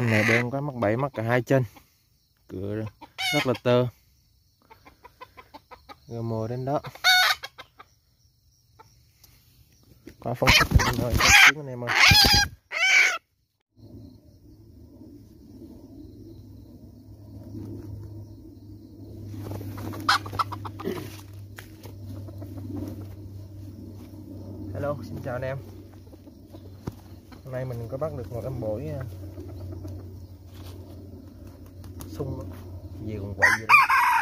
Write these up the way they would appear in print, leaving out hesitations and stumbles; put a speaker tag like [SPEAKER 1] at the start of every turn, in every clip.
[SPEAKER 1] này đơn có mắc bẫy, mắc cả hai chân, cửa rất là tơ, rồi mồi đến đó. Qua phong cách rồi tiếng anh em ơi. Hello, xin chào anh em. Hôm nay mình có bắt được một em bổi sung gì còn quậy gì đó,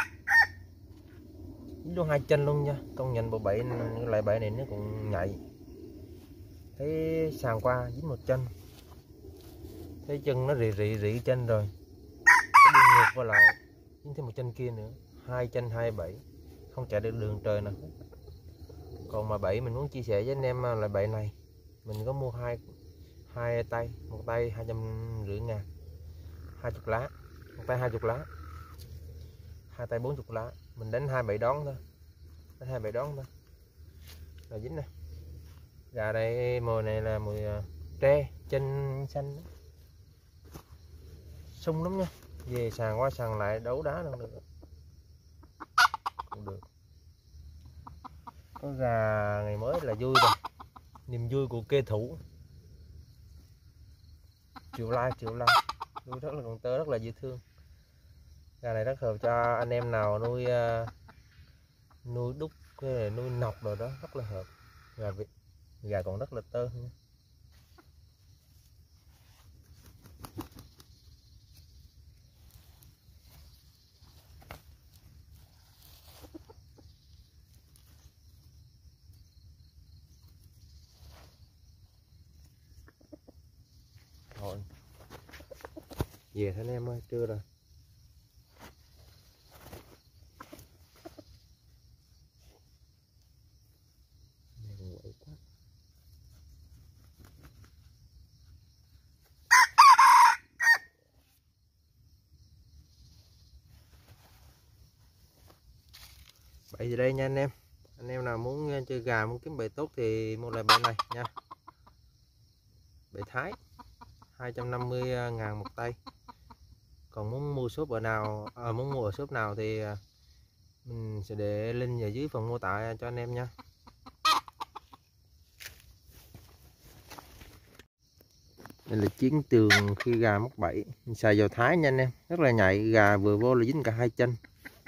[SPEAKER 1] luôn hai chân luôn nha. Công nhận bộ bẫy loại bẫy này nó cũng nhạy. Thấy sàn qua dính một chân, thấy chân nó rỉ chân rồi, cái đi ngược qua lại dính thêm một chân kia nữa, hai chân hai bẫy, không chạy được đường trời nào. Còn mà bẫy mình muốn chia sẻ với anh em là bẫy này mình có mua hai tay, một tay 250.000, 20 lá, một tay 20 lá, hai tay 40 lá. Mình đánh hai bẫy đón thôi, đánh hai bẫy đón thôi là dính nè. Gà đây mồi này là mồi tre chân xanh, sung lắm nha. Về sàn qua sàn lại đấu đá luôn được, cũng được. Có gà ngày mới là vui rồi, niềm vui của kê thủ. Triệu like nuôi rất là còn tơ, rất là dễ thương. Gà này rất hợp cho anh em nào nuôi đúc, nuôi nọc rồi đó, rất là hợp. Gà còn rất là tơ nha. Thôi về thôi anh em ơi, trưa rồi. Bẫy gì đây nha anh em nào muốn chơi gà, muốn kiếm bẫy tốt thì mua lại bẫy này nha. Bẫy Thái 250.000 một tay. Còn muốn mua shop ở nào, muốn mua ở shop nào thì mình sẽ để link ở dưới phần mô tả cho anh em nha. Đây là chiến tường khi gà mắc bẫy, mình xài dầu Thái nha anh em, rất là nhạy. Gà vừa vô là dính cả hai chân.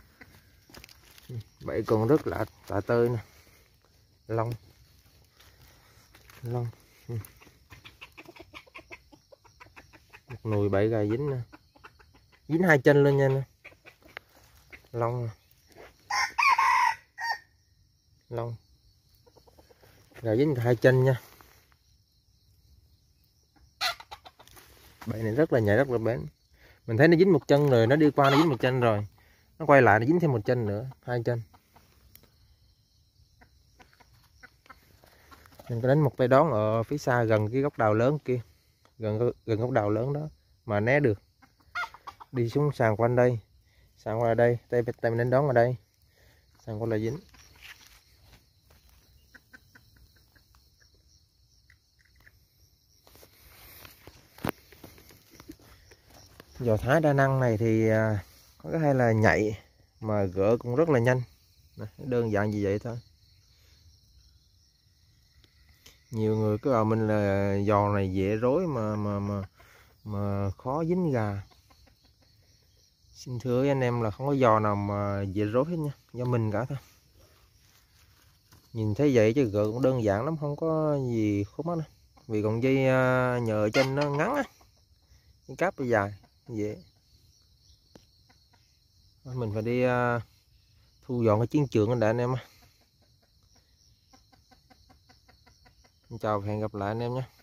[SPEAKER 1] Bẫy còn rất là tạ tơi nè, lông một nùi bẫy gà dính nè, dính hai chân luôn nha nè. Lông gà dính cả hai chân nha. Bẫy này rất là nhạy, rất là bén. Mình thấy nó dính một chân rồi, nó đi qua nó dính một chân rồi, nó quay lại nó dính thêm một chân nữa, hai chân. Mình có đánh một tay đón ở phía xa gần cái gốc đào lớn kia, gần gốc đào lớn đó mà né được. Đi xuống sàn quanh đây, sàn qua đây, tay mình đánh đón ở đây, sàn qua là dính. Giò Thái đa năng này thì có cái hay là nhạy mà gỡ cũng rất là nhanh. Đơn giản như vậy thôi. Nhiều người cứ bảo mình là giò này dễ rối mà khó dính gà. Xin thưa với anh em là không có giò nào mà dễ rối hết nha, do mình cả thôi. Nhìn thấy vậy chứ gỡ cũng đơn giản lắm, không có gì khó mất đâu. Vì còn dây nhờ trên nó ngắn á, cái cáp dài dễ. Mình phải đi thu dọn cái chiến trường đã anh em. Chào và hẹn gặp lại anh em nhé.